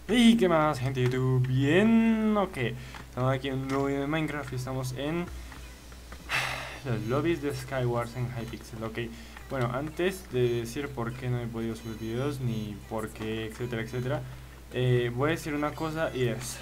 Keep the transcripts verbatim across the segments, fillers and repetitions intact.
¿Y qué más, gente de YouTube? Bien, ok. Estamos aquí en un nuevo video de Minecraft y estamos en los lobbies de Skywars en Hypixel, ok. Bueno, antes de decir por qué no he podido subir videos, ni por qué, etcétera, etcétera, eh, voy a decir una cosa y es...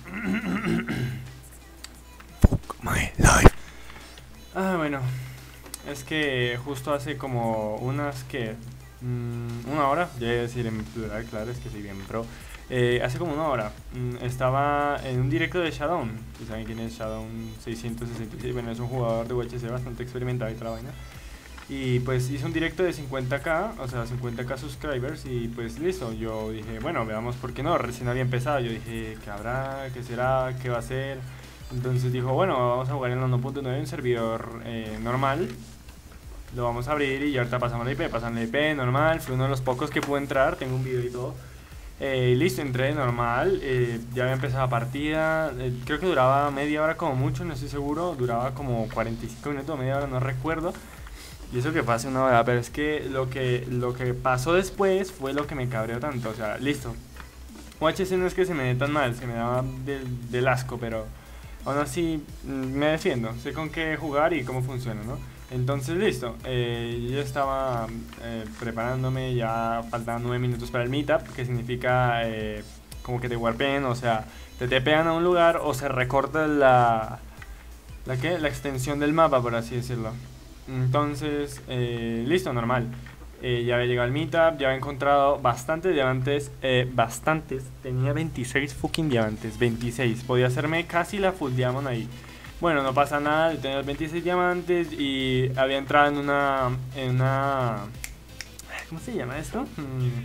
Fuck my life. Ah, bueno, es que justo hace como unas que... Mmm, una hora, ya voy a decir en plural, claro, es que soy bien pro. Eh, hace como una hora mmm, estaba en un directo de Shadow. Si saben quién es Shadow seiscientos sesenta y seis, bueno, es un jugador de U H C bastante experimentado y toda la vaina. Y pues hizo un directo de cincuenta k, o sea, cincuenta k subscribers. Y pues listo, yo dije, bueno, veamos por qué no. Recién había empezado, yo dije, ¿qué habrá? ¿Qué será? ¿Qué va a ser? Entonces dijo, bueno, vamos a jugar en la uno punto nueve, un servidor eh, normal. Lo vamos a abrir y ya ahorita pasamos la I P. Pasan la I P normal, fui uno de los pocos que pude entrar, tengo un video y todo. Eh, listo, entré normal, eh, ya había empezado la partida, eh, creo que duraba media hora como mucho, no estoy seguro, duraba como cuarenta y cinco minutos, media hora, no recuerdo. Y eso que pase una hora, pero es que lo que lo que pasó después fue lo que me cabreó tanto, o sea, listo. U H C no es que se me dé tan mal, se me daba del, del asco, pero aún así me defiendo, sé con qué jugar y cómo funciona, ¿no? Entonces listo, eh, yo estaba eh, preparándome, ya faltaban nueve minutos para el meetup, que significa eh, como que te warpen, o sea, te tepean a un lugar o se recorta la, la, ¿qué? La extensión del mapa, por así decirlo. Entonces, eh, listo, normal. Eh, ya había llegado al meetup, ya había encontrado bastantes diamantes, eh, bastantes, tenía veintiséis fucking diamantes, veintiséis, podía hacerme casi la full diamond ahí. Bueno, no pasa nada, tenía los veintiséis diamantes y había entrado en una, en una, ¿cómo se llama esto? Hmm.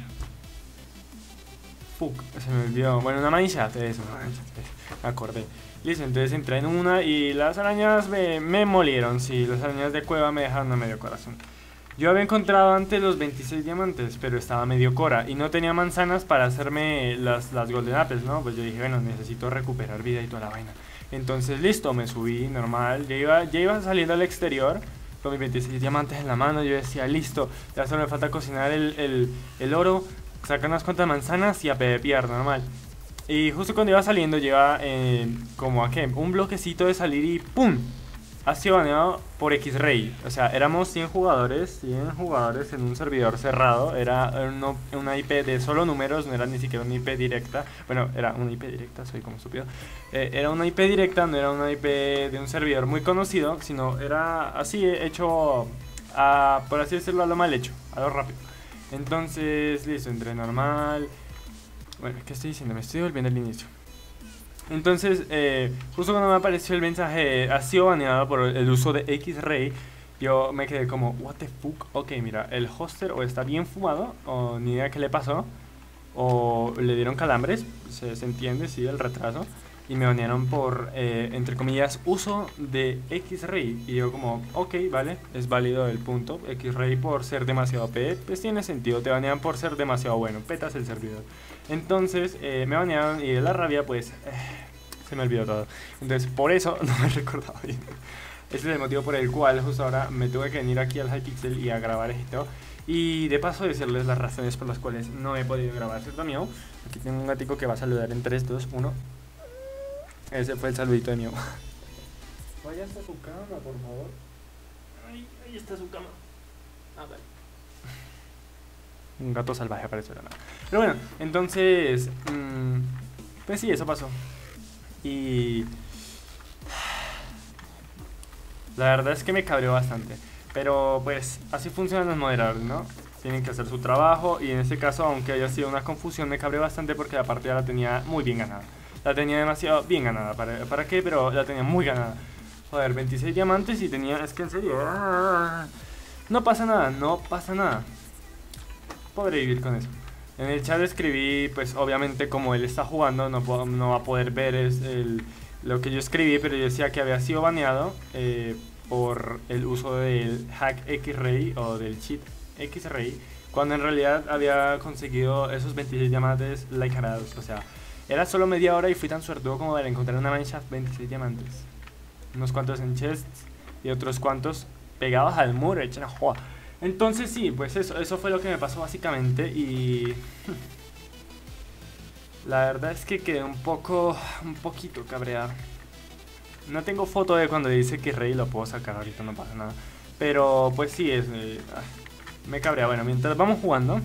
Fuck, se me olvidó, bueno, una mineshaft, eso, una mineshaft, me acordé. Listo, entonces entré en una y las arañas me, me molieron, sí, las arañas de cueva me dejaron a medio corazón. Yo había encontrado antes los veintiséis diamantes, pero estaba medio cora y no tenía manzanas para hacerme las, las golden apples, ¿no? Pues yo dije, bueno, necesito recuperar vida y toda la vaina. Entonces, listo, me subí normal, ya iba, ya iba saliendo al exterior con mis veintiséis diamantes en la mano. Yo decía, listo, ya solo me falta cocinar el, el, el oro, sacar unas cuantas manzanas y a pepear normal. Y justo cuando iba saliendo, lleva eh, como a qué, un bloquecito de salir y ¡pum! Ha sido baneado por X-Ray. O sea, éramos cien jugadores, cien jugadores en un servidor cerrado. Era una, una I P de solo números, no era ni siquiera una I P directa. Bueno, era una I P directa, soy como estúpido. Eh, era una I P directa, no era una I P de un servidor muy conocido, sino era así, hecho, a, por así decirlo, a lo mal hecho, a lo rápido. Entonces, listo, entré normal. Bueno, ¿qué estoy diciendo? Me estoy volviendo al inicio. Entonces, eh, justo cuando me apareció el mensaje, ha sido baneado por el uso de X-Ray, yo me quedé como, what the fuck. Ok, mira, el hoster o está bien fumado, o ni idea qué le pasó, o le dieron calambres, se, se entiende, sí, el retraso, y me banearon por, eh, entre comillas, uso de X-Ray. Y yo como, ok, vale, es válido el punto. X-Ray por ser demasiado O P, pues tiene sentido, te banean por ser demasiado bueno, petas el servidor. Entonces eh, me banearon y de la rabia pues eh, se me olvidó todo. Entonces por eso no me recordaba bien. Ese es el motivo por el cual justo ahora me tuve que venir aquí al Hypixel y a grabar esto. Y de paso decirles las razones por las cuales no he podido grabar, ¿cierto, mío? Aquí tengo un gatico que va a saludar en tres, dos, uno. Ese fue el saludito de mío. Vaya hasta su cama, por favor. Ahí, ahí está su cama. Ah, vale. Un gato salvaje apareció de la nada. Pero bueno, entonces mmm, pues sí, eso pasó. Y la verdad es que me cabreó bastante. Pero pues así funcionan los moderadores, ¿no? Tienen que hacer su trabajo. Y en este caso, aunque haya sido una confusión, me cabreó bastante porque la partida la tenía muy bien ganada. La tenía demasiado bien ganada. ¿Para, para qué? Pero la tenía muy ganada. Joder, veintiséis diamantes y tenía... Es que en serio... No pasa nada, no pasa nada. Podré vivir con eso. En el chat escribí, pues obviamente como él está jugando no, puedo, no va a poder ver es el, lo que yo escribí, pero yo decía que había sido baneado eh, por el uso del hack X-Ray o del cheat X-Ray, cuando en realidad había conseguido esos veintiséis diamantes likearados. O sea, era solo media hora y fui tan suertudo como de encontrar una mineshaft veintiséis diamantes, unos cuantos en chests y otros cuantos pegados al muro, echen a joa. Entonces sí, pues eso, eso fue lo que me pasó básicamente y... La verdad es que quedé un poco, un poquito cabreado. No tengo foto de cuando dice que rey, lo puedo sacar ahorita, no pasa nada. Pero pues sí, es, eh, me cabrea. Bueno, mientras vamos jugando.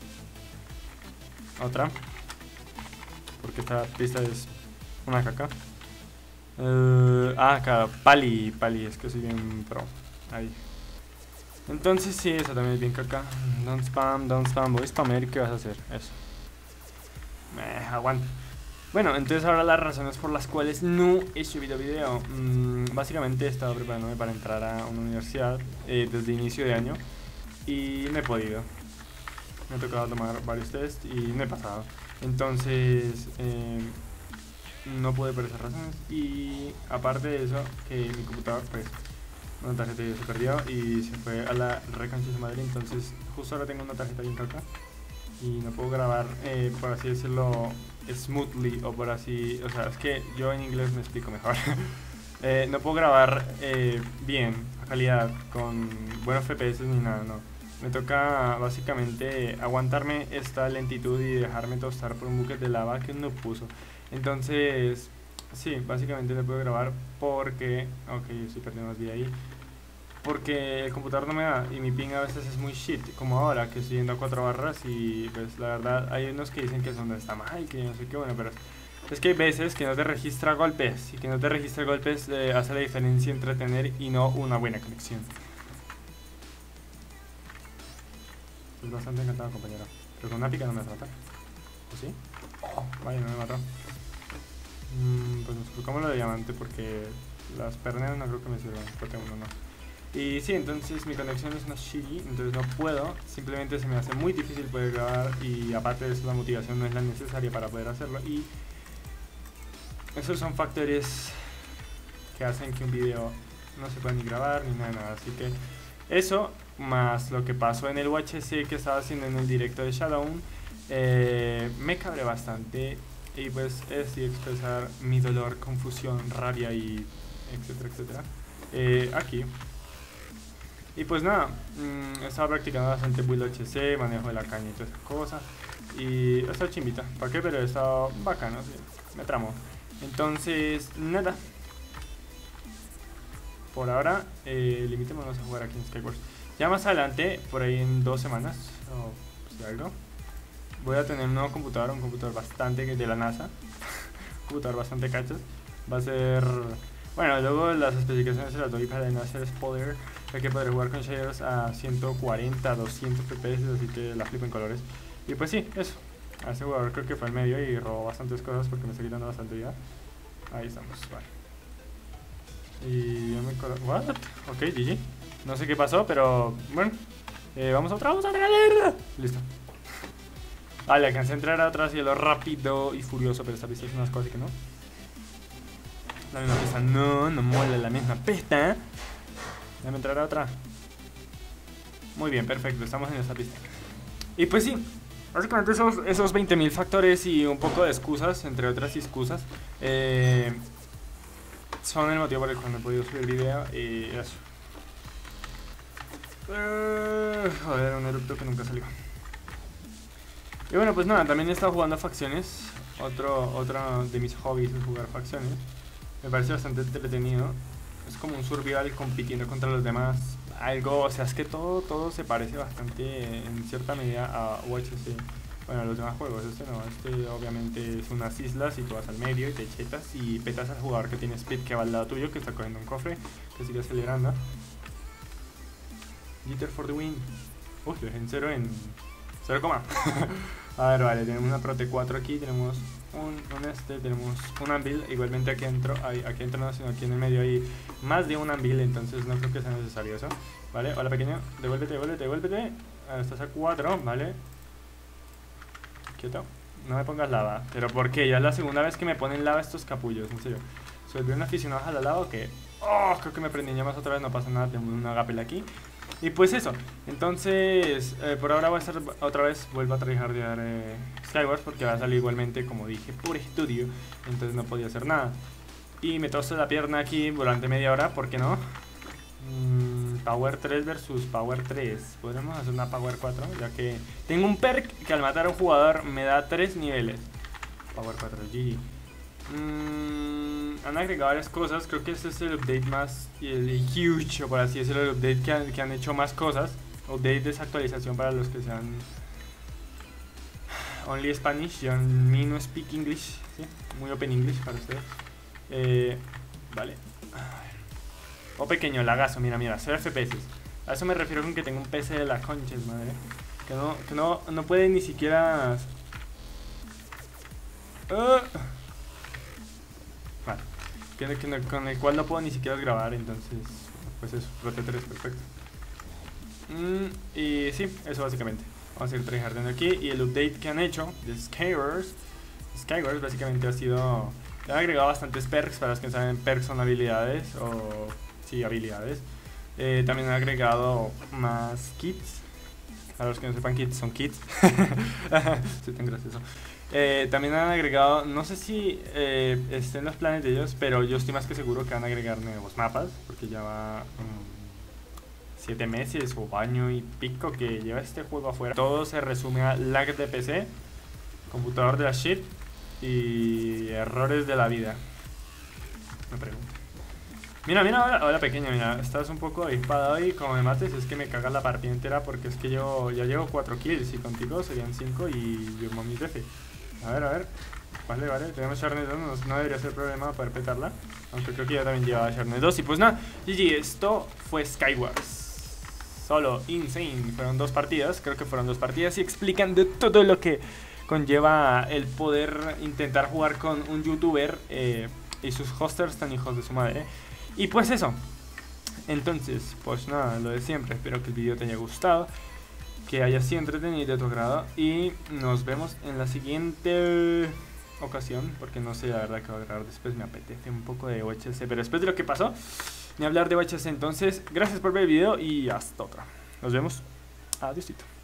Otra. Porque esta pista es una caca. Uh, ah, acá, Pali, Pali, es que soy bien pro. Ahí. Entonces sí, esa también es bien caca. Don't spam, don't spam, voy a spamear y ¿qué vas a hacer? Eso. Eh, aguanta. Bueno, entonces ahora las razones por las cuales no he subido video. mm, Básicamente he estado preparándome para entrar a una universidad eh, desde inicio de año. Y no he podido. Me ha tocado tomar varios tests y no he pasado. Entonces eh, no pude por esas razones. Y aparte de eso, que mi computador pues una tarjeta se perdió y se fue a la recancha de Madrid. Entonces justo ahora tengo una tarjeta bien caca y no puedo grabar, eh, por así decirlo, smoothly, o por así, o sea, es que yo en inglés me explico mejor. eh, no puedo grabar eh, bien, a calidad, con buenos F P S ni nada, no. Me toca básicamente aguantarme esta lentitud y dejarme tostar por un bucket de lava que no puso. Entonces, sí, básicamente no puedo grabar porque, ok, estoy perdiendo más vida ahí. Porque el computador no me da y mi ping a veces es muy shit, como ahora que estoy yendo a cuatro barras y pues la verdad hay unos que dicen que eso no está mal, que no sé qué, bueno, pero es que hay veces que no te registra golpes y que no te registra golpes eh, hace la diferencia entre tener y no una buena conexión. Estoy bastante encantado, compañero, pero con una pica no me mata, ¿o sí? Oh, vaya, no me mató. Mm, pues nos colocamos lo de diamante porque las perneras no creo que me sirvan, porque uno no. Y sí, entonces mi conexión es una shitty, entonces no puedo, simplemente se me hace muy difícil poder grabar y aparte de eso la motivación no es la necesaria para poder hacerlo y esos son factores que hacen que un video no se pueda ni grabar ni nada, nada. Así que eso, más lo que pasó en el U H C que estaba haciendo en el directo de Shadowun, eh, me cabré bastante y pues he decidido expresar mi dolor, confusión, rabia y etcétera, etcétera, eh, aquí. Y pues nada, mmm, he estado practicando bastante build H C, manejo de la caña y todas esas cosas. Y he estado chimbita, ¿para qué? Pero he estado bacano, sí, me tramo. Entonces, nada. Por ahora, eh, limitémonos a jugar aquí en Skywars. Ya más adelante, por ahí en dos semanas, o si algo, voy a tener un nuevo computador, un computador bastante de la NASA. Un computador bastante cachas. Va a ser... Bueno, luego las especificaciones se las doy para no hacer spoiler, ya que podré jugar con shaders a ciento cuarenta, doscientos F P S, así que la flipo en colores. Y pues sí, eso. A ese jugador creo que fue al medio y robó bastantes cosas porque me está quitando bastante vida. Ahí estamos, vale. Y yo me... ¿What? Ok, G G. No sé qué pasó, pero bueno. Eh, vamos a otra, vamos a otra. Listo. Vale, alcancé a entrar a otra cielo rápido y furioso, pero esta pista es unas cosas que no. La misma pista, no, no mola la misma pista. Déjame entrar a otra. Muy bien, perfecto, estamos en esta pista. Y pues sí, básicamente esos, esos veinte mil factores y un poco de excusas, entre otras excusas, eh, son el motivo por el cual no he podido subir video y eso. Uh, joder, un erupto que nunca salió. Y bueno, pues nada, también he estado jugando a facciones. Otro, otro de mis hobbies es jugar facciones. Me parece bastante entretenido. Es como un survival compitiendo contra los demás. Algo, o sea, es que todo, todo se parece bastante en cierta medida a U H C. Bueno, a los demás juegos, este no, este obviamente es unas islas y tú vas al medio y te chetas y petas al jugador que tiene speed que va al lado tuyo, que está cogiendo un cofre, que sigue acelerando. Jitter for the win. Uy, lo dejé en cero en cero coma. A ver, vale, tenemos una Prote cuatro aquí, tenemos un, un este, tenemos un anvil, igualmente aquí entro, hay, aquí entro no, sino aquí en el medio hay más de un anvil, entonces no creo que sea necesario eso. Vale, hola pequeño, devuélvete, devuélvete, devuélvete. Ah, estás a cuatro, vale. Quieto, no me pongas lava. Pero ¿por qué? Ya es la segunda vez que me ponen lava estos capullos, en serio. ¿Soy bien aficionado a la lava o qué? Oh, creo que me prendí llamas otra vez, no pasa nada, tengo una agapel aquí. Y pues eso, entonces eh, por ahora voy a estar otra vez, vuelvo a tryhardear eh, Skywars porque va a salir igualmente, como dije, por estudio. Entonces no podía hacer nada. Y me toso la pierna aquí durante media hora, ¿por qué no? Mm, Power tres versus Power tres. Podremos hacer una Power cuatro, ya que tengo un perk que al matar a un jugador me da tres niveles. Power cuatro G. Mm, han agregado varias cosas. Creo que este es el update más el, el huge, o por así decirlo, el update que han, que han hecho más cosas. Update de esa actualización para los que sean only Spanish. Yo en mí no speak English, ¿sí? Muy open English para ustedes. Eh, vale. O pequeño lagazo, mira, mira, cero F P S. A eso me refiero con que tengo un P C de la concha, madre. Que no, que no, no puede ni siquiera. Uh. Vale. Que, que no, con el cual no puedo ni siquiera grabar, entonces. Pues eso, Rote tres, perfecto. Mm, y sí, eso básicamente. Vamos a ir tryhardando aquí. Y el update que han hecho de Skywars. Skywars básicamente ha sido. Le han agregado bastantes perks. Para los que no saben, perks son habilidades. O. Sí, habilidades. Eh, también han agregado más kits. Para los que no sepan, kits son kits. Sí, tan gracioso. Eh, también han agregado, no sé si eh, estén los planes de ellos, pero yo estoy más que seguro que van a agregar nuevos mapas. Porque ya va um, siete meses o año y pico que lleva este juego afuera. Todo se resume a lag de P C, computador de la shit y errores de la vida. Me pregunto. Mira, mira, hola, hola pequeño, mira, estás un poco avispado y como me mates es que me cagas la partida entera porque es que yo ya llevo cuatro kills y contigo serían cinco y yo mami trece. A ver, a ver, vale, vale, tenemos Sharnez dos, no, no debería ser problema poder petarla, aunque creo que ya también lleva Sharnez dos y pues nada, G G, esto fue Skywars. Solo, insane, fueron dos partidas, creo que fueron dos partidas y explican de todo lo que conlleva el poder intentar jugar con un youtuber eh, y sus hosters tan hijos de su madre. Y pues eso, entonces, pues nada, lo de siempre, espero que el vídeo te haya gustado, que haya sido entretenido y de tu agrado, y nos vemos en la siguiente ocasión, porque no sé la verdad que voy a grabar después, me apetece un poco de O H C, pero después de lo que pasó, ni hablar de O H C, entonces, gracias por ver el video y hasta otra, nos vemos, adiósito.